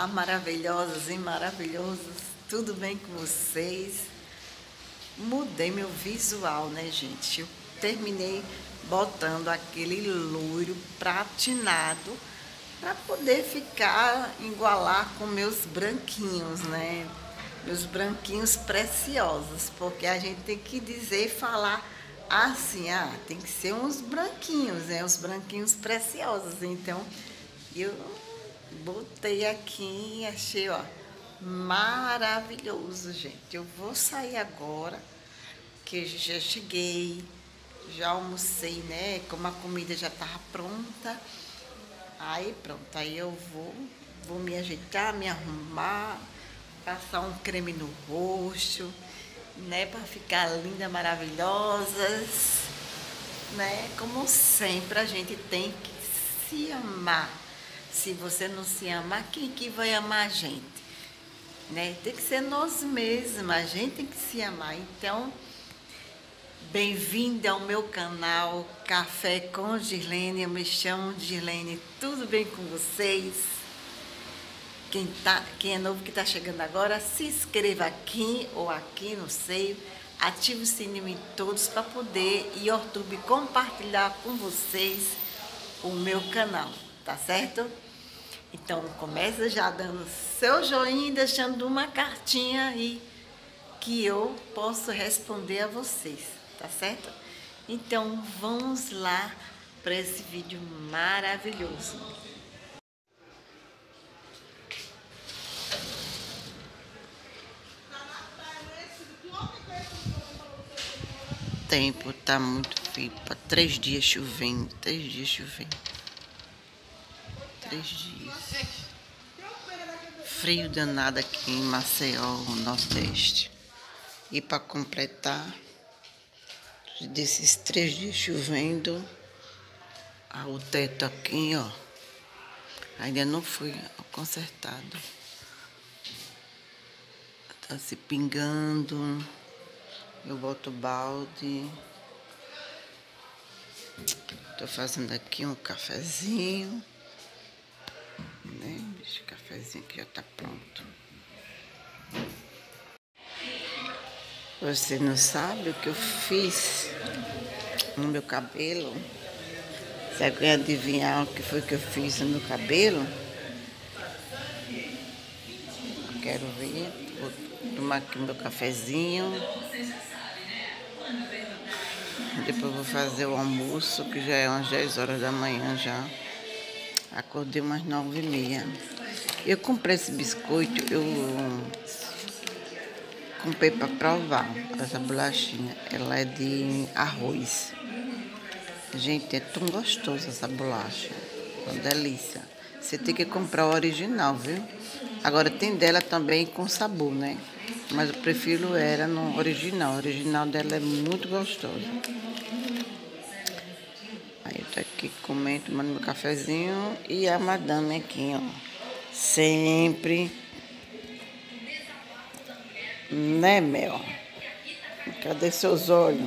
Olá, maravilhosas e maravilhosos, tudo bem com vocês? Mudei meu visual, né, gente? Eu terminei botando aquele loiro pratinado para poder ficar, igualar com meus branquinhos, né? Meus branquinhos preciosos, porque a gente tem que dizer e falar assim, tem que ser uns branquinhos, né? Os branquinhos preciosos. Então, eu botei aqui e achei, ó, maravilhoso, gente. Eu vou sair agora, que já cheguei, já almocei, né? Como a comida já tava pronta. Aí pronto, aí eu vou me ajeitar, me arrumar, passar um creme no rosto, né? Para ficar linda, maravilhosas, né? Como sempre, a gente tem que se amar. Se você não se amar, quem que vai amar a gente? Né? Tem que ser nós mesmos, a gente tem que se amar. Então, bem-vinda ao meu canal Café com Girlene. Eu me chamo Girlene, tudo bem com vocês? Quem é novo que está chegando agora, se inscreva aqui ou aqui, não sei. Ative o sininho em todos para poder YouTube compartilhar com vocês o meu canal, tá certo? Então, começa já dando seu joinha e deixando uma cartinha aí que eu posso responder a vocês, tá certo? Então, vamos lá para esse vídeo maravilhoso. O tempo tá muito frio, para 3 dias chovendo, 3 dias chovendo. 3 dias. Frio danado aqui em Maceió, Nordeste. E para completar, desses 3 dias chovendo, o teto aqui, ó, ainda não foi consertado. Tá se pingando. Eu boto o balde. Tô fazendo aqui um cafezinho, né? Esse cafezinho aqui já tá pronto. Você não sabe o que eu fiz no meu cabelo? Você quer adivinhar o que foi que eu fiz no meu cabelo? Quero ver. Vou tomar aqui meu cafezinho. Depois vou fazer o almoço, que já é umas 10 horas da manhã já. Acordei umas 9h30. Eu comprei esse biscoito, eu comprei para provar essa bolachinha. Ela é de arroz. Gente, é tão gostosa essa bolacha. Uma delícia. Você tem que comprar o original, viu? Agora tem dela também com sabor, né? Mas eu prefiro ela no original. O original dela é muito gostoso. Aí eu tô aqui comendo, tomando meu cafezinho. E a madame aqui, ó. Sempre. Né, Mel? Cadê seus olhos?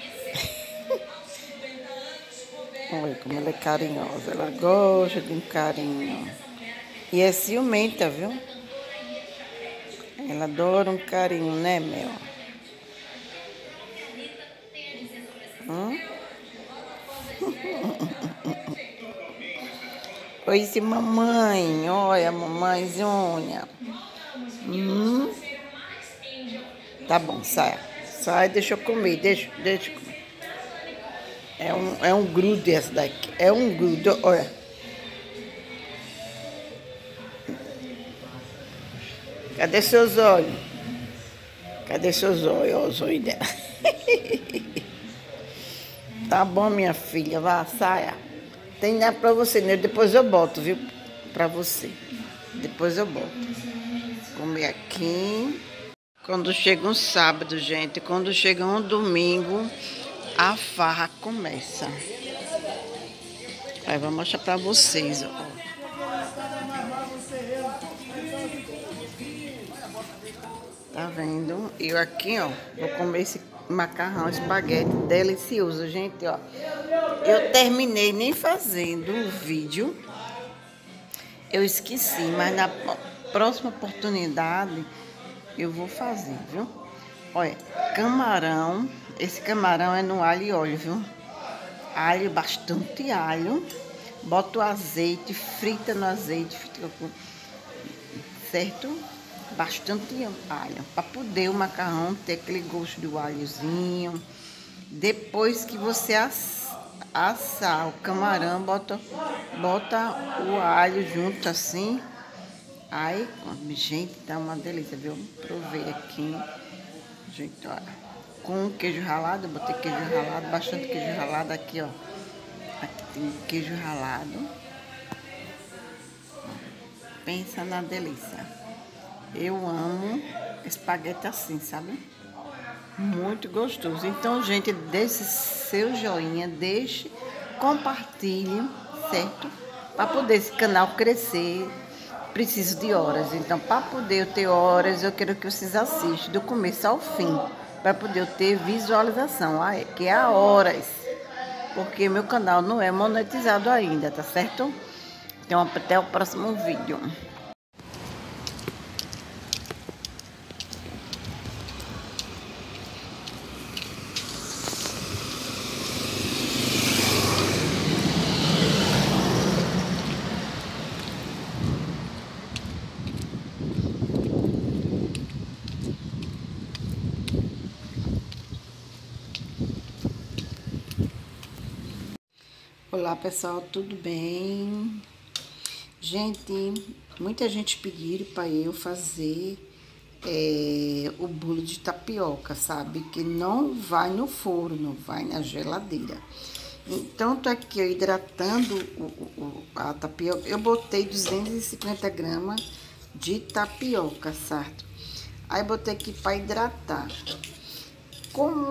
Olha como ela é carinhosa. Ela gosta de um carinho. E é ciumenta, viu? Ela adora um carinho, né, Mel? Oi, se mamãe. Olha, mamãezinha. Tá bom, sai. Sai, deixa eu comer. Deixa eu comer. É um grude essa daqui. É um grude, olha. Cadê seus olhos? Cadê seus olhos? Olha os olhos dela. Tá bom, minha filha. Vá, saia. Tem nada pra você, né? Depois eu boto, viu? Pra você. Depois eu boto. Comer aqui. Quando chega um sábado, gente, quando chega um domingo, a farra começa. Aí vou mostrar pra vocês, ó. Tá vendo? Eu aqui, ó, vou comer esse macarrão, espaguete delicioso, gente, ó. Eu terminei nem fazendo o vídeo. Eu esqueci, mas próxima oportunidade eu vou fazer, viu? Olha, camarão. Esse camarão é no alho e óleo, viu? Alho, bastante alho. Bota o azeite, frita no azeite, certo? Bastante alho, para poder o macarrão ter aquele gosto do alhozinho. Depois que você assar o camarão, bota o alho junto assim. Aí, gente, tá uma delícia, viu? Provei aqui, gente, olha. Com queijo ralado, eu botei queijo ralado, bastante queijo ralado aqui, ó. Aqui tem queijo ralado. Pensa na delícia. Eu amo espaguete assim, sabe? Muito gostoso. Então, gente, deixe seu joinha, deixe, compartilhe, certo? Para poder esse canal crescer, preciso de horas. Então, para poder eu ter horas, eu quero que vocês assistam do começo ao fim, para poder eu ter visualização, que é a horas. Porque meu canal não é monetizado ainda, tá certo? Então, até o próximo vídeo. Olá pessoal, tudo bem? Gente, muita gente pediram para eu fazer o bolo de tapioca, sabe? Que não vai no forno, vai na geladeira. Então, tô aqui ó, hidratando a tapioca. Eu botei 250 gramas de tapioca, certo? Aí botei aqui para hidratar. Como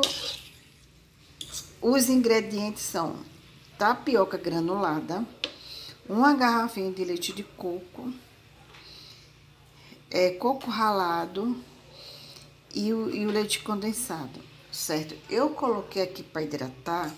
os ingredientes são tapioca granulada, uma garrafinha de leite de coco, coco ralado e o leite condensado, certo? Eu coloquei aqui para hidratar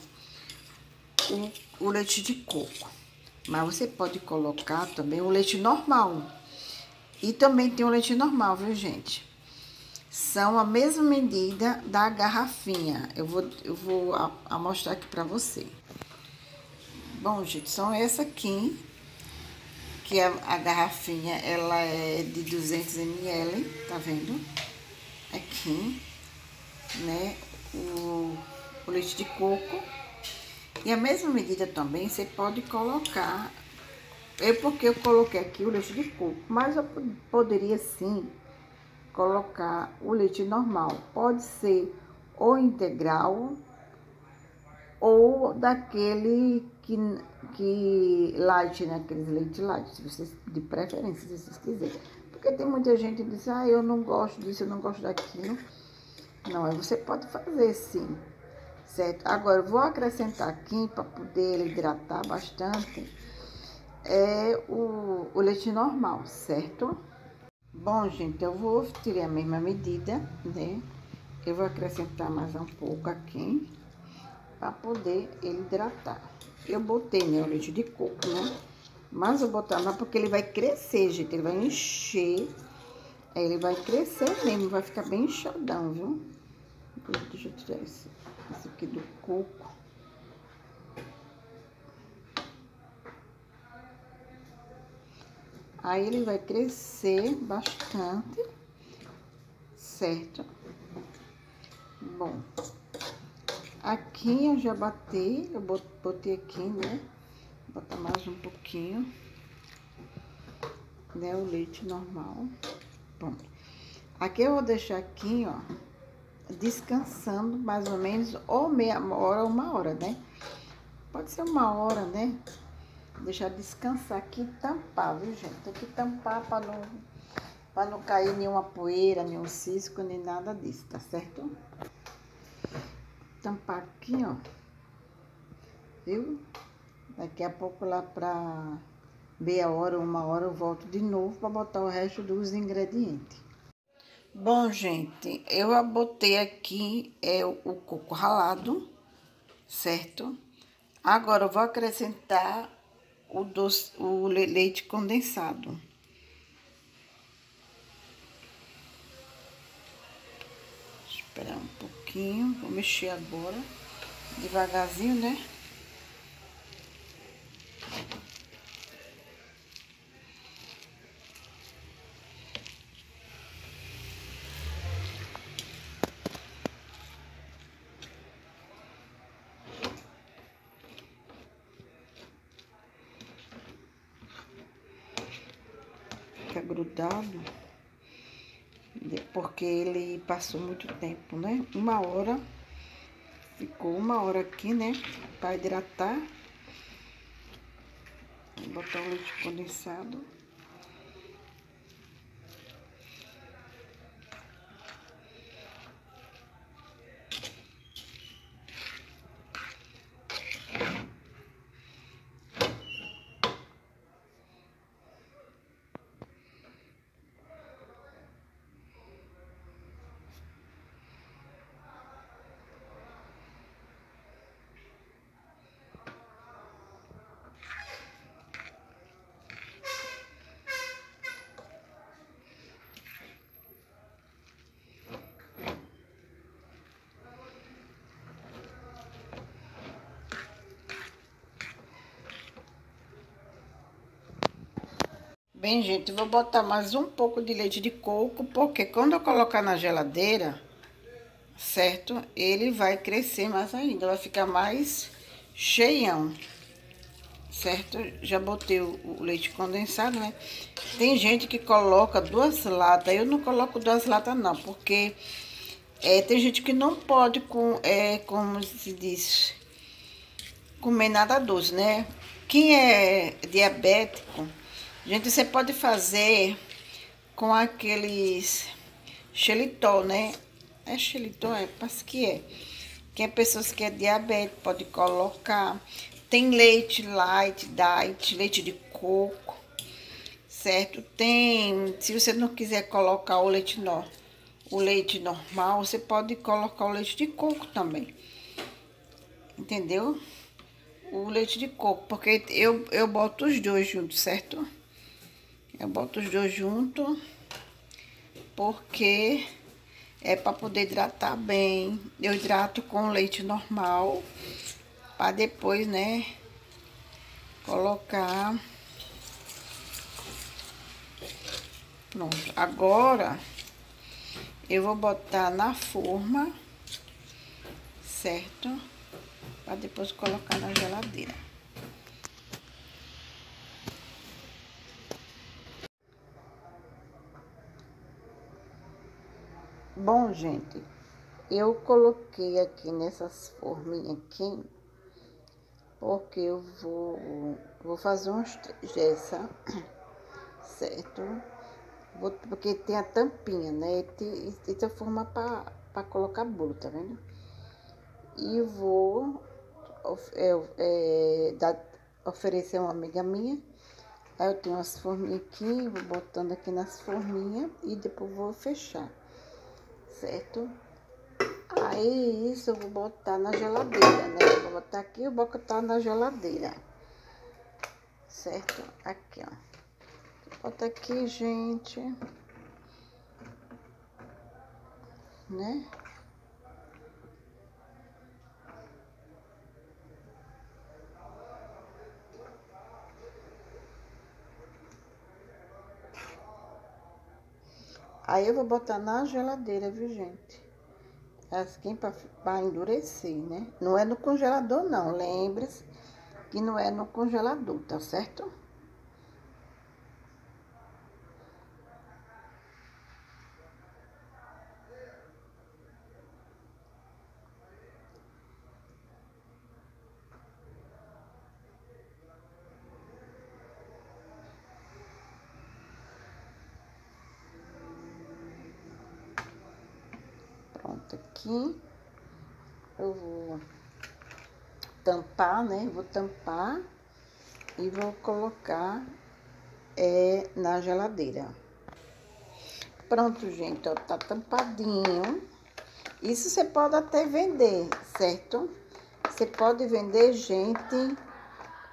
o leite de coco, mas você pode colocar também o leite normal. E também tem o leite normal, viu, gente? São a mesma medida da garrafinha. Eu vou mostrar aqui para você. Bom, gente, são essa aqui, que a garrafinha, ela é de 200 ml, tá vendo? Aqui, né, o leite de coco. E a mesma medida também você pode colocar, porque eu coloquei aqui o leite de coco, mas eu poderia sim colocar o leite normal. Pode ser ou integral, ou daquele que light, né? Aqueles leite light, se vocês, de preferência, se vocês quiserem. Porque tem muita gente que diz, eu não gosto disso, eu não gosto daquilo. Não, aí você pode fazer sim, certo? Agora, eu vou acrescentar aqui, para poder hidratar bastante, o leite normal, certo? Bom, gente, eu vou tirar a mesma medida, né? Eu vou acrescentar mais um pouco aqui, para poder ele hidratar. Eu botei, né, o leite de coco, né? Mas eu botar mais porque ele vai crescer, gente. Ele vai encher. Aí ele vai crescer mesmo, vai ficar bem inchadão, viu? Deixa eu tirar esse aqui do coco. Aí ele vai crescer bastante, certo? Bom, aqui eu já bati, eu botei aqui, né? Vou botar mais um pouquinho, né? O leite normal. Bom, aqui eu vou deixar aqui, ó, descansando mais ou menos, ou meia hora ou uma hora, né? Pode ser uma hora, né? Deixar descansar aqui e tampar, viu, gente? Tem que tampar para não cair nenhuma poeira, nenhum cisco, nem nada disso, tá certo? Tampar aqui, ó. Viu? Daqui a pouco lá pra meia hora, uma hora, eu volto de novo para botar o resto dos ingredientes. Bom, gente, eu botei aqui o coco ralado, certo? Agora eu vou acrescentar o leite condensado. Esperar um pouquinho. Vou mexer agora. Devagarzinho, né? Fica grudado. Porque ele passou muito tempo, né? 1 hora. Ficou 1 hora aqui, né? Pra hidratar. Vou botar o leite condensado. Bem, gente, vou botar mais um pouco de leite de coco, porque quando eu colocar na geladeira, certo? Ele vai crescer mais ainda, vai ficar mais cheião, certo? Já botei o leite condensado, né? Tem gente que coloca 2 latas, eu não coloco 2 latas não, porque tem gente que não pode, como se diz, comer nada doce, né? Quem é diabético, gente, você pode fazer com aqueles xilitol, né? É xilitol, parece que é. Quem é pessoas que é diabético, pode colocar. Tem leite light, diet, leite de coco, certo? Tem, se você não quiser colocar o leite normal, você pode colocar o leite de coco também. Entendeu? O leite de coco, porque eu boto os dois juntos, certo? Eu boto os dois juntos, porque é para poder hidratar bem. Eu hidrato com leite normal, para depois, né, colocar. Pronto. Agora, eu vou botar na forma, certo? Para depois colocar na geladeira. Bom, gente, eu coloquei aqui nessas forminhas aqui, porque eu vou fazer uns 3 dessa, certo? Porque tem a tampinha, né? E tem forma para colocar bolo, tá vendo? E vou oferecer a uma amiga minha. Aí eu tenho as forminhas aqui, vou botando aqui nas forminhas e depois vou fechar, certo? Aí isso eu vou botar na geladeira, né? Eu vou botar aqui e vou botar na geladeira, certo? Aqui, ó. Bota aqui, gente, né? Aí eu vou botar na geladeira, viu, gente? Assim para endurecer, né? Não é no congelador, não. Lembre-se que não é no congelador, tá certo? Pronto, aqui eu vou tampar, né? Vou tampar e vou colocar na geladeira. Pronto, gente, ó, tá tampadinho. Isso você pode até vender, certo? Você pode vender, gente,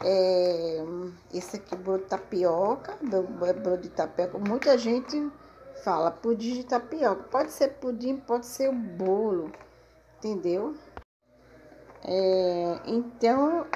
esse aqui, bolo de tapioca, bolo de tapioca. Muita gente fala pudim de tapioca. Pode ser pudim, pode ser o bolo, entendeu? Então,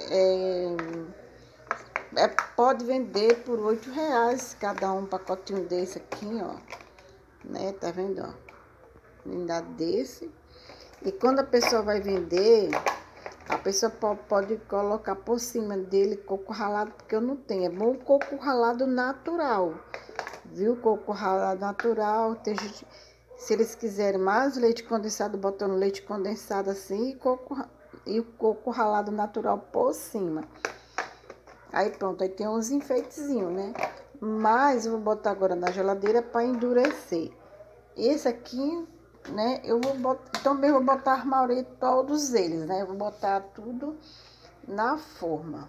pode vender por R$ 8 cada um pacotinho desse aqui, ó. Né? Tá vendo, ó? Unidade desse. E quando a pessoa vai vender, a pessoa pode colocar por cima dele coco ralado, porque eu não tenho. É bom o coco ralado natural, viu? Coco ralado natural. Tem gente, se eles quiserem mais leite condensado, botando leite condensado assim e o coco ralado natural por cima. Aí pronto, aí tem uns enfeitezinhos, né? Mas eu vou botar agora na geladeira para endurecer. Esse aqui, né, eu vou botar, também vou botar a maioria, todos eles, né? Eu vou botar tudo na forma.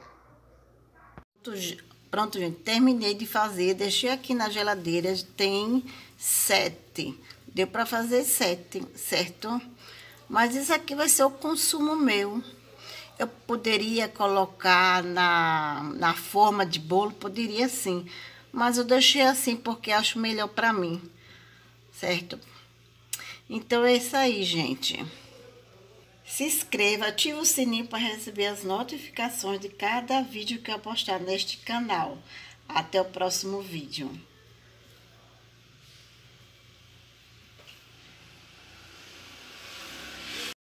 Pronto, gente, terminei de fazer, deixei aqui na geladeira, tem 7. Deu para fazer 7, certo? Mas isso aqui vai ser o consumo meu. Eu poderia colocar na forma de bolo, poderia sim. Mas eu deixei assim porque acho melhor para mim, certo? Então é isso aí, gente. Se inscreva, ative o sininho para receber as notificações de cada vídeo que eu postar neste canal. Até o próximo vídeo.